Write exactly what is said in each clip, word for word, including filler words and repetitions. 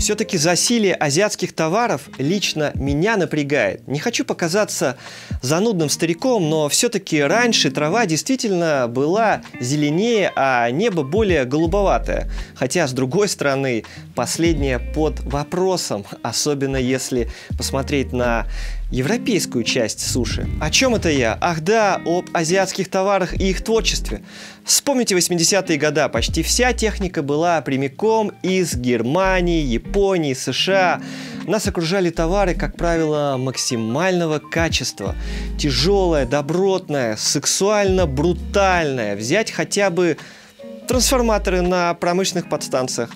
Все-таки засилие азиатских товаров лично меня напрягает. Не хочу показаться занудным стариком, но все-таки раньше трава действительно была зеленее, а небо более голубоватое. Хотя, с другой стороны, последнее под вопросом, особенно если посмотреть на европейскую часть суши. О чем это я? Ах да, об азиатских товарах и их творчестве. Вспомните восьмидесятые годы. Почти вся техника была прямиком из Германии, Японии, США. Нас окружали товары, как правило, максимального качества. Тяжелое, добротное, сексуально брутальное. Взять хотя бы трансформаторы на промышленных подстанциях.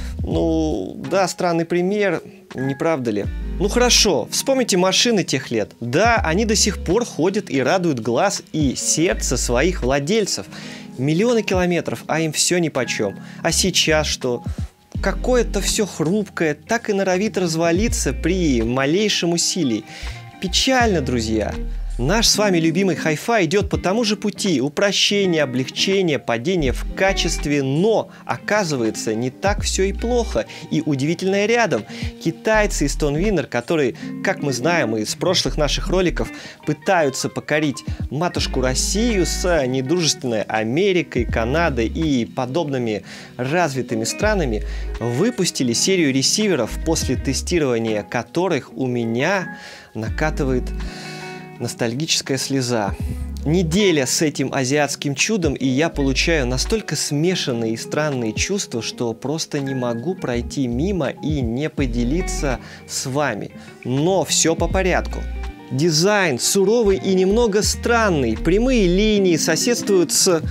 Ну, да, странный пример, не правда ли? Ну хорошо, вспомните машины тех лет. Да, они до сих пор ходят и радуют глаз и сердце своих владельцев. Миллионы километров, а им все нипочем. А сейчас что? Какое-то все хрупкое, так и норовит развалиться при малейшем усилии. Печально, друзья. Наш с вами любимый хай-фай идет по тому же пути: упрощение, облегчение, падение в качестве, но оказывается не так все и плохо. И удивительное рядом. Китайцы из Tonwinner, которые, как мы знаем из прошлых наших роликов, пытаются покорить матушку Россию с недружественной Америкой, Канадой и подобными развитыми странами, выпустили серию ресиверов, после тестирования которых у меня накатывает ностальгическая слеза. Неделя с этим азиатским чудом, и я получаю настолько смешанные и странные чувства, что просто не могу пройти мимо и не поделиться с вами. Но все по порядку. Дизайн суровый и немного странный. Прямые линии соседствуют с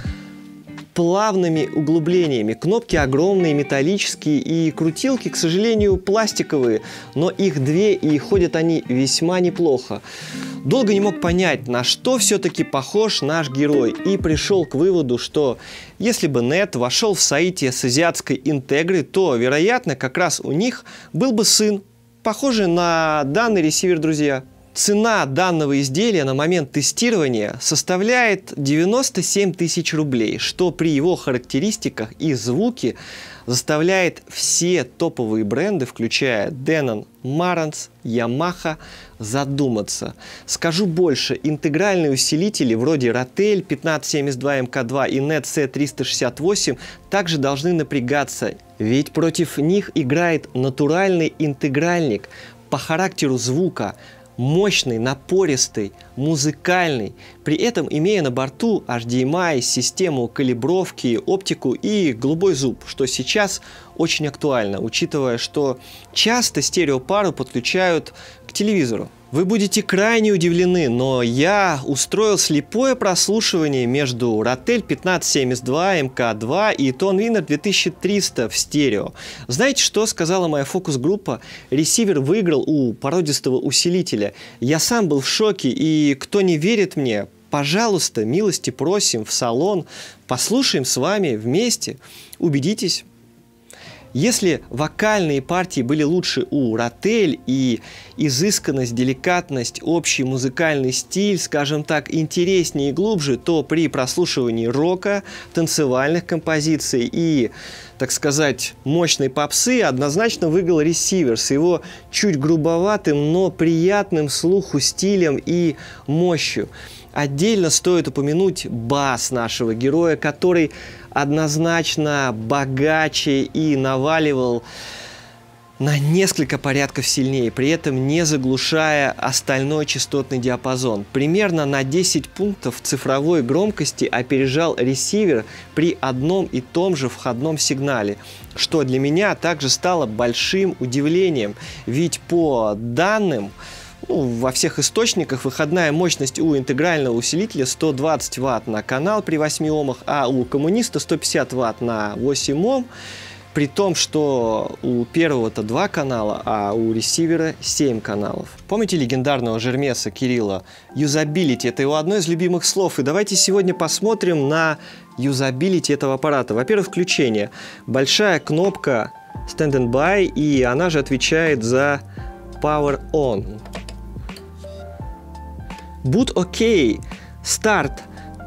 плавными углублениями. Кнопки огромные, металлические, и крутилки, к сожалению, пластиковые, но их две, и ходят они весьма неплохо. Долго не мог понять, на что все-таки похож наш герой, и пришел к выводу, что если бы Нет вошел в соитие с азиатской Интегрой, то, вероятно, как раз у них был бы сын, похожий на данный ресивер, друзья. Цена данного изделия на момент тестирования составляет девяносто семь тысяч рублей, что при его характеристиках и звуке заставляет все топовые бренды, включая Denon, Marantz, Yamaha, задуматься. Скажу больше, интегральные усилители вроде Rotel пятнадцать семьдесят два эм ка два и Нет си триста шестьдесят восемь также должны напрягаться, ведь против них играет натуральный интегральник по характеру звука. Мощный, напористый, музыкальный, при этом имея на борту эйч ди эм ай, систему калибровки, оптику и голубой зуб, что сейчас очень актуально, учитывая, что часто стереопару подключают к телевизору. Вы будете крайне удивлены, но я устроил слепое прослушивание между Rotel пятнадцать семьдесят два эм ка два и Tonwinner две тысячи триста в стерео. Знаете, что сказала моя фокус-группа? Ресивер выиграл у породистого усилителя. Я сам был в шоке, и кто не верит мне, пожалуйста, милости просим в салон, послушаем с вами вместе, убедитесь. Если вокальные партии были лучше у Rotel и изысканность, деликатность, общий музыкальный стиль, скажем так, интереснее и глубже, то при прослушивании рока, танцевальных композиций и, так сказать, мощной попсы однозначно выиграл ресивер с его чуть грубоватым, но приятным слуху стилем и мощью. Отдельно стоит упомянуть бас нашего героя, который однозначно богаче и наваливал на несколько порядков сильнее, при этом не заглушая остальной частотный диапазон. Примерно на десять пунктов цифровой громкости опережал ресивер при одном и том же входном сигнале, что для меня также стало большим удивлением, ведь по данным, ну, во всех источниках выходная мощность у интегрального усилителя сто двадцать ватт на канал при восьми омах, а у коммуниста сто пятьдесят ватт на восемь ом, при том, что у первого-то два канала, а у ресивера семь каналов. Помните легендарного Жермеса Кирилла? Юзабилити – это его одно из любимых слов, и давайте сегодня посмотрим на юзабилити этого аппарата. Во-первых, включение. Большая кнопка Stand By, и она же отвечает за Power On. Boot OK, старт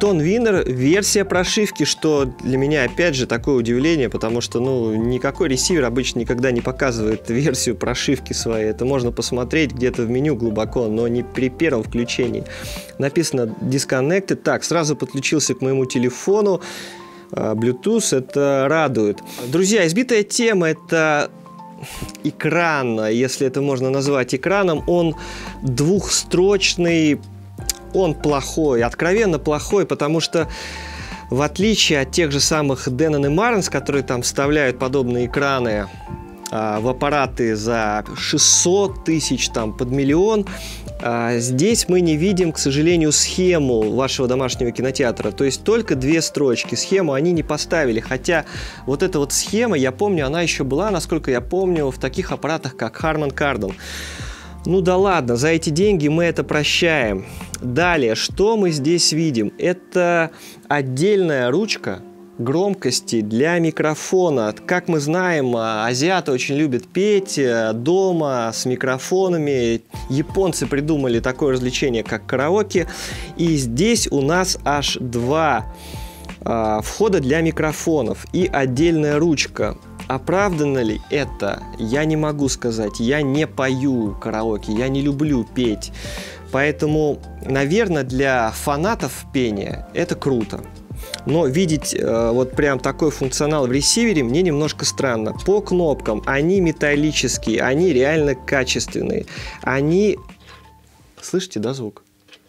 Tone Winner версия прошивки, что для меня опять же такое удивление, потому что ну, никакой ресивер обычно никогда не показывает версию прошивки своей. Это можно посмотреть где-то в меню глубоко, но не при первом включении. Написано Disconnected. Так, сразу подключился к моему телефону. Bluetooth, это радует. Друзья, избитая тема — это экран, если это можно назвать экраном. Он двухстрочный, он плохой, откровенно плохой, потому что в отличие от тех же самых Denon и Marantz, которые там вставляют подобные экраны а, в аппараты за шестьсот тысяч, там, под миллион, а, здесь мы не видим, к сожалению, схему вашего домашнего кинотеатра. То есть только две строчки. Схему они не поставили. Хотя вот эта вот схема, я помню, она еще была, насколько я помню, в таких аппаратах, как Harman Kardon. Ну да ладно, за эти деньги мы это прощаем. Далее, что мы здесь видим? Это отдельная ручка громкости для микрофона. Как мы знаем, азиаты очень любят петь дома с микрофонами. Японцы придумали такое развлечение, как караоке. И здесь у нас аж два а, входа для микрофонов и отдельная ручка. Оправдано ли это? Я не могу сказать. Я не пою караоке, я не люблю петь. Поэтому, наверное, для фанатов пения это круто. Но видеть э, вот прям такой функционал в ресивере мне немножко странно. По кнопкам они металлические, они реально качественные. Они... Слышите, да, звук?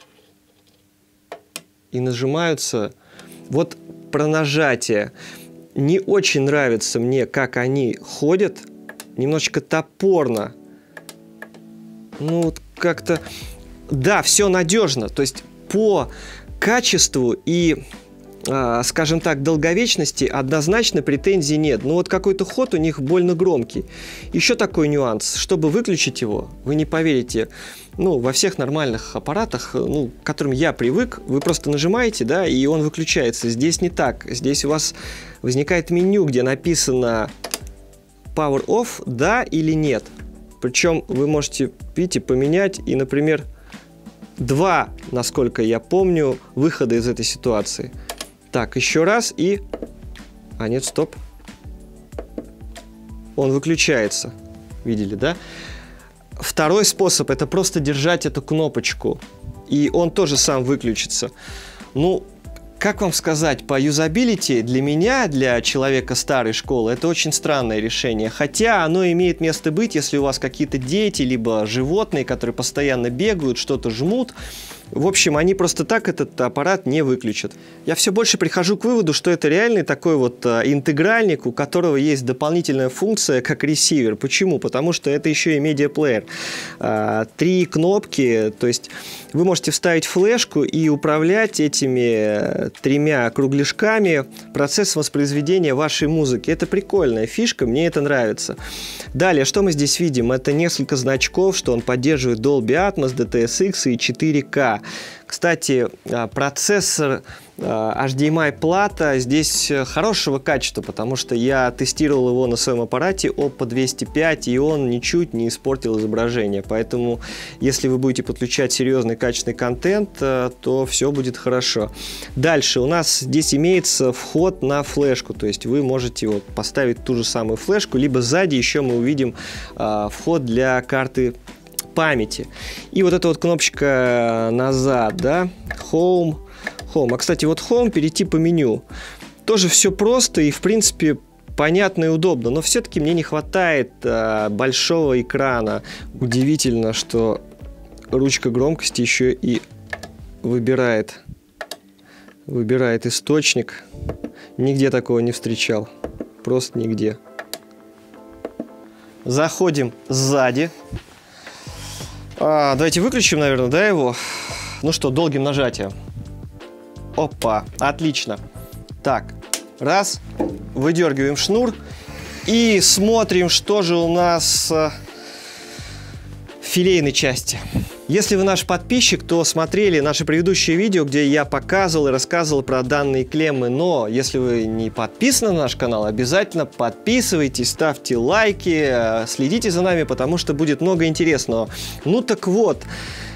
И нажимаются... Вот про нажатие. Не очень нравится мне, как они ходят. Немножечко топорно. Ну, вот как-то... Да, все надежно. То есть по качеству и, э, скажем так, долговечности однозначно претензий нет. Но вот какой-то ход у них больно громкий. Еще такой нюанс. Чтобы выключить его, вы не поверите, ну, во всех нормальных аппаратах, ну, к которым я привык, вы просто нажимаете, да, и он выключается. Здесь не так. Здесь у вас возникает меню, где написано Power Off, да или нет. Причем вы можете, видите, поменять и, например, два, насколько я помню, выхода из этой ситуации. Так, еще раз и... А нет, стоп. Он выключается. Видели, да? Второй способ — это просто держать эту кнопочку. И он тоже сам выключится. Ну, как вам сказать, по юзабилити для меня, для человека старой школы, это очень странное решение. Хотя оно имеет место быть, если у вас какие-то дети, либо животные, которые постоянно бегают, что-то жмут. В общем, они просто так этот аппарат не выключат. Я все больше прихожу к выводу, что это реальный такой вот а, интегральник, у которого есть дополнительная функция, как ресивер. Почему? Потому что это еще и медиаплеер. А, три кнопки, то есть вы можете вставить флешку и управлять этими тремя кругляшками процесс воспроизведения вашей музыки. Это прикольная фишка, мне это нравится. Далее, что мы здесь видим? Это несколько значков, что он поддерживает Dolby Atmos, ди ти эс икс и четыре ка. Кстати, процессор эйч ди эм ай плата здесь хорошего качества, потому что я тестировал его на своем аппарате Oppo двести пять, и он ничуть не испортил изображение. Поэтому, если вы будете подключать серьезный качественный контент, то все будет хорошо. Дальше у нас здесь имеется вход на флешку, то есть вы можете вот поставить ту же самую флешку, либо сзади еще мы увидим а, вход для карты памяти. И вот эта вот кнопочка назад, да, Home, Home. А, кстати, вот Home, перейти по меню. Тоже все просто и, в принципе, понятно и удобно, но все-таки мне не хватает а, большого экрана. Удивительно, что ручка громкости еще и выбирает, выбирает источник. Нигде такого не встречал. Просто нигде. Заходим сзади. А, давайте выключим, наверное, да, его? Ну что, долгим нажатием. Опа, отлично. Так, раз, выдергиваем шнур и смотрим, что же у нас в филейной части. Если вы наш подписчик, то смотрели наши предыдущие видео, где я показывал и рассказывал про данные клеммы. Но если вы не подписаны на наш канал, обязательно подписывайтесь, ставьте лайки, следите за нами, потому что будет много интересного. Ну так вот,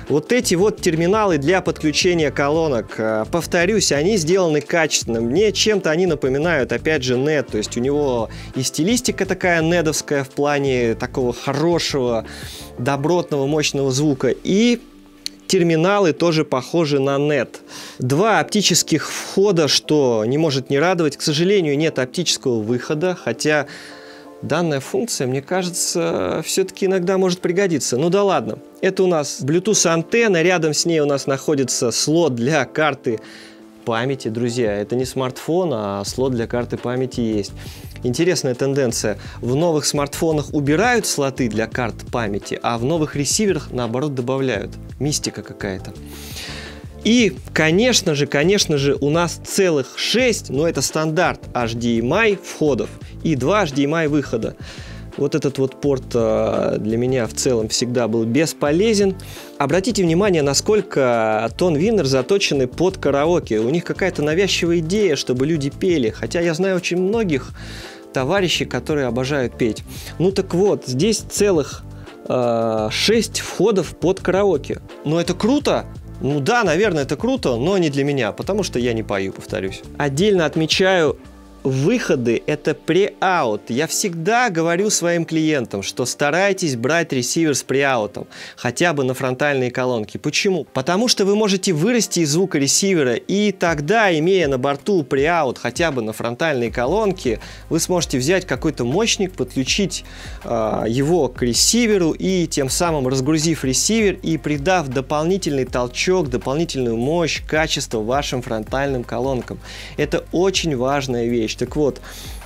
Вот эти вот терминалы для подключения колонок, повторюсь, они сделаны качественно. Мне чем-то они напоминают, опять же, нет. То есть у него и стилистика такая недовская в плане такого хорошего, добротного, мощного звука. И терминалы тоже похожи на нет. Два оптических входа, что не может не радовать. К сожалению, нет оптического выхода, хотя данная функция, мне кажется, все-таки иногда может пригодиться. Ну да ладно. Это у нас Bluetooth антенна, рядом с ней у нас находится слот для карты памяти. Друзья, это не смартфон, а слот для карты памяти есть. Интересная тенденция. В новых смартфонах убирают слоты для карт памяти, а в новых ресиверах, наоборот, добавляют. Мистика какая-то. И, конечно же, конечно же, у нас целых шесть, но это стандарт эйч ди эм ай входов и два эйч ди эм ай выхода. Вот этот вот порт для меня в целом всегда был бесполезен. Обратите внимание, насколько Tonwinner заточены под караоке. У них какая-то навязчивая идея, чтобы люди пели. Хотя я знаю очень многих товарищей, которые обожают петь. Ну так вот, здесь целых э, шесть входов под караоке. Но это круто! Ну да, наверное, это круто, но не для меня, потому что я не пою, повторюсь. Отдельно отмечаю выходы — это pre-out. Я всегда говорю своим клиентам, что старайтесь брать ресивер с pre-out, хотя бы на фронтальные колонки. Почему? Потому что вы можете вырасти из звука ресивера, и тогда, имея на борту pre-out хотя бы на фронтальные колонки, вы сможете взять какой-то мощник, подключить э, его к ресиверу, и тем самым, разгрузив ресивер и придав дополнительный толчок, дополнительную мощь, качество вашим фронтальным колонкам. Это очень важная вещь. Так вот,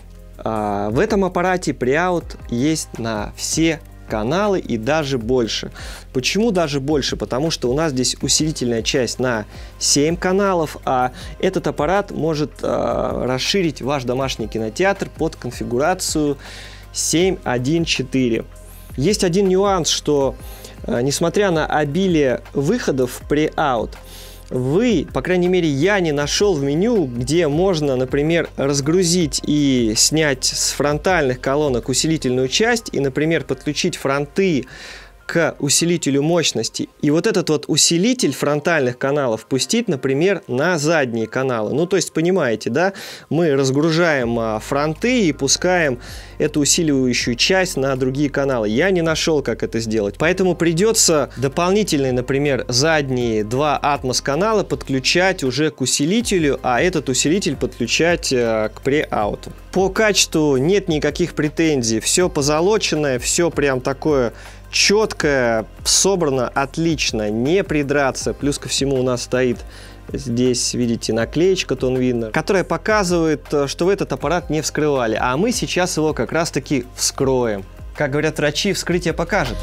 в этом аппарате pre-out есть на все каналы и даже больше. Почему даже больше? Потому что у нас здесь усилительная часть на семь каналов, а этот аппарат может расширить ваш домашний кинотеатр под конфигурацию семь один четыре. Есть один нюанс, что несмотря на обилие выходов pre-out, вы, по крайней мере, я не нашел в меню, где можно, например, разгрузить и снять с фронтальных колонок усилительную часть и, например, подключить фронты к усилителю мощности. И вот этот вот усилитель фронтальных каналов пустить, например, на задние каналы. Ну, то есть, понимаете, да, мы разгружаем а, фронты и пускаем эту усиливающую часть на другие каналы. Я не нашел, как это сделать. Поэтому придется дополнительные, например, задние два Atmos канала подключать уже к усилителю, а этот усилитель подключать а, к pre-out. По качеству нет никаких претензий. Все позолоченное, все прям такое четкое, собрано отлично, не придраться. Плюс ко всему у нас стоит здесь, видите, наклеечка Tonwinner, которая показывает, что вы этот аппарат не вскрывали. А мы сейчас его как раз таки вскроем. Как говорят врачи, вскрытие покажет.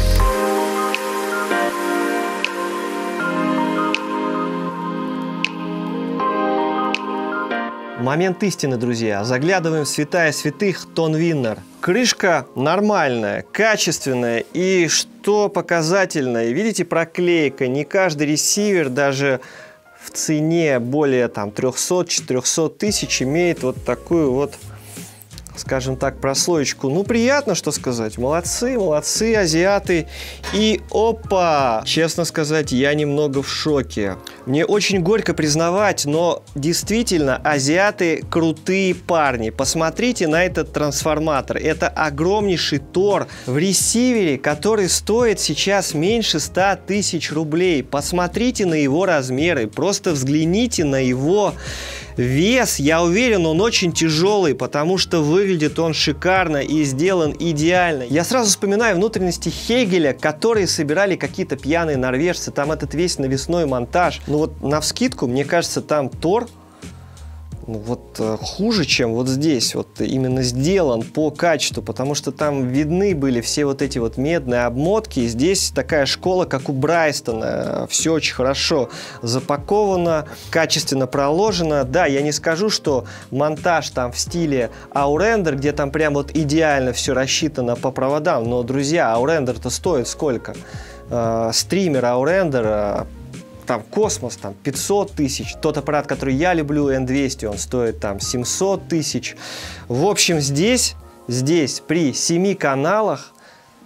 Момент истины, друзья. Заглядываем в святая святых Tonwinner. Крышка нормальная, качественная, и что показательно, видите, проклейка. Не каждый ресивер, даже в цене более там трёхсот-четырёхсот тысяч, имеет вот такую вот, скажем так, прослоечку. Ну, приятно, что сказать. Молодцы, молодцы, азиаты. И опа! Честно сказать, я немного в шоке. Мне очень горько признавать, но действительно, азиаты крутые парни. Посмотрите на этот трансформатор. Это огромнейший тор в ресивере, который стоит сейчас меньше ста тысяч рублей. Посмотрите на его размеры. Просто взгляните на его вес. Я уверен, он очень тяжелый, потому что выглядит он шикарно и сделан идеально. Я сразу вспоминаю внутренности Хейгеля, которые собирали какие-то пьяные норвежцы. Там этот весь навесной монтаж. Ну вот навскидку, мне кажется, там тор ну, вот э, хуже, чем вот здесь. Вот именно сделан по качеству, потому что там видны были все вот эти вот медные обмотки. И здесь такая школа, как у Брайстона. Все очень хорошо запаковано, качественно проложено. Да, я не скажу, что монтаж там в стиле Aurender, где там прям вот идеально все рассчитано по проводам. Но, друзья, Aurender-то стоит сколько? Э, стример Aurender... Там космос, там пятьсот тысяч. Тот аппарат, который я люблю, эн двести, он стоит там семьсот тысяч. В общем, здесь, здесь при семи каналах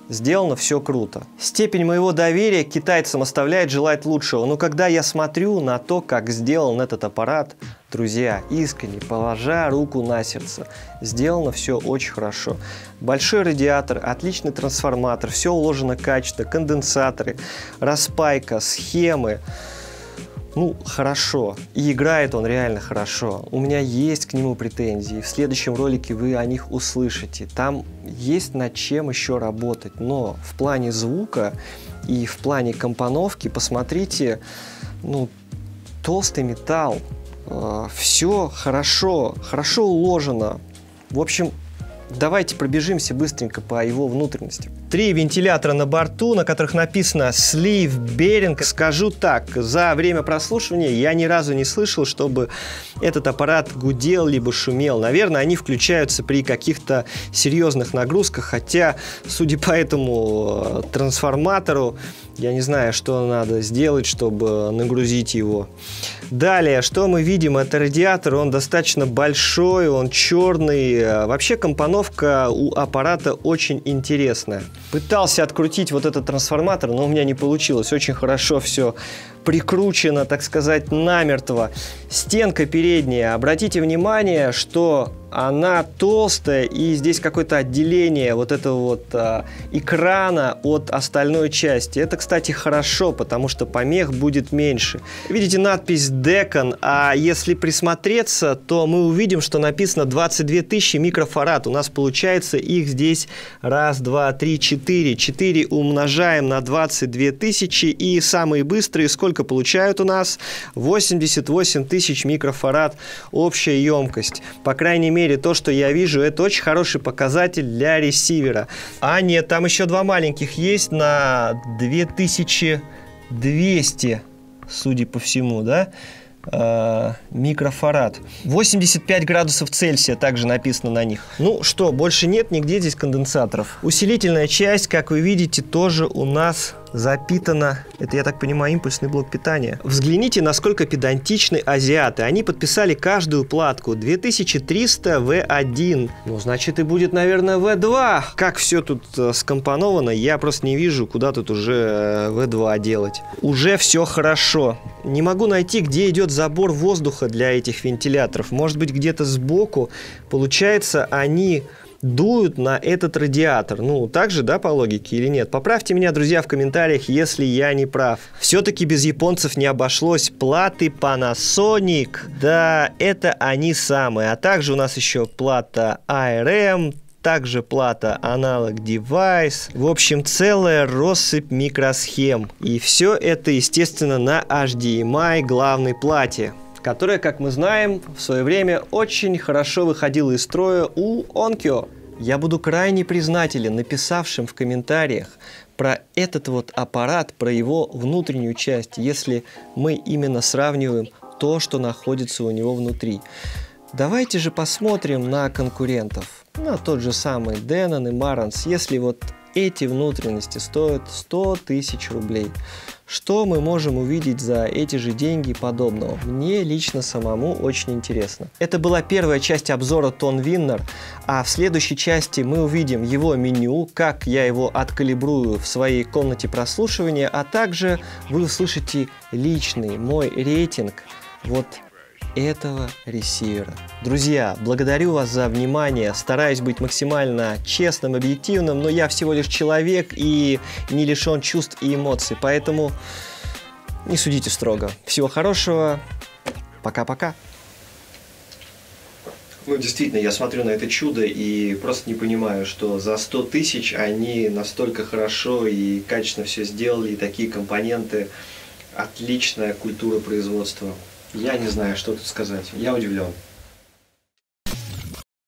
Сделано все круто. Степень моего доверия к китайцам оставляет желать лучшего. Но когда я смотрю на то, как сделан этот аппарат, друзья, искренне, положа руку на сердце, сделано все очень хорошо. Большой радиатор, отличный трансформатор, все уложено качественно, конденсаторы, распайка, схемы. Ну, хорошо. И играет он реально хорошо. У меня есть к нему претензии. В следующем ролике вы о них услышите. Там есть над чем еще работать. Но в плане звука и в плане компоновки, посмотрите, ну, толстый металл. Э, все хорошо, хорошо уложено. В общем, давайте пробежимся быстренько по его внутренности. Три вентилятора на борту, на которых написано Sleeve Bearing. Скажу так, за время прослушивания я ни разу не слышал, чтобы этот аппарат гудел либо шумел. Наверное, они включаются при каких-то серьезных нагрузках, хотя, судя по этому трансформатору, я не знаю, что надо сделать, чтобы нагрузить его. Далее, что мы видим? Это радиатор, он достаточно большой, он черный. Вообще компоновка у аппарата очень интересная. Пытался открутить вот этот трансформатор, но у меня не получилось. Очень хорошо все прикручено, так сказать, намертво. Стенка передняя. Обратите внимание, что она толстая, и здесь какое-то отделение вот этого вот а, экрана от остальной части. Это, кстати, хорошо, потому что помех будет меньше. Видите надпись Decon, а если присмотреться, то мы увидим, что написано двадцать две тысячи микрофарад. У нас получается их здесь раз, два, три, четыре. четыре умножаем на двадцать две тысячи, и самые быстрые сколько получают у нас? восемьдесят восемь тысяч микрофарад общая емкость. По крайней мере, то, что я вижу, это очень хороший показатель для ресивера. А нет, там еще два маленьких есть на две тысячи двести, судя по всему, да? Микрофарад. восемьдесят пять градусов Цельсия также написано на них. Ну что, больше нет нигде здесь конденсаторов. Усилительная часть, как вы видите, тоже у нас запитана. Это, я так понимаю, импульсный блок питания. Взгляните, насколько педантичны азиаты. Они подписали каждую платку. две тысячи триста вэ один. Ну, значит, и будет, наверное, вэ два. Как все тут скомпоновано, я просто не вижу, куда тут уже вэ два делать. Уже все хорошо. Не могу найти, где идет забор воздуха для этих вентиляторов. Может быть, где-то сбоку. Получается, они дуют на этот радиатор. Ну, так же, да, по логике или нет? Поправьте меня, друзья, в комментариях, если я не прав. Все-таки без японцев не обошлось. Платы Panasonic. Да, это они самые. А также у нас еще плата эй ар эм, также плата Analog Device. В общем, целая россыпь микросхем. И все это, естественно, на эйч ди эм ай главной плате, которая, как мы знаем, в свое время очень хорошо выходила из строя у Onkyo. Я буду крайне признателен написавшим в комментариях про этот вот аппарат, про его внутреннюю часть, если мы именно сравниваем то, что находится у него внутри. Давайте же посмотрим на конкурентов, на тот же самый Denon и Marantz. Если вот эти внутренности стоят сто тысяч рублей, что мы можем увидеть за эти же деньги подобного? Мне лично самому очень интересно. Это была первая часть обзора Tonwinner, а в следующей части мы увидим его меню, как я его откалибрую в своей комнате прослушивания, а также вы услышите личный мой рейтинг вот этого ресивера. Друзья, благодарю вас за внимание, стараюсь быть максимально честным, объективным, но я всего лишь человек и не лишен чувств и эмоций, поэтому не судите строго. Всего хорошего, пока-пока. Ну, действительно, я смотрю на это чудо и просто не понимаю, что за сто тысяч они настолько хорошо и качественно все сделали, и такие компоненты, отличная культура производства. Я не знаю, что тут сказать. Я удивлен.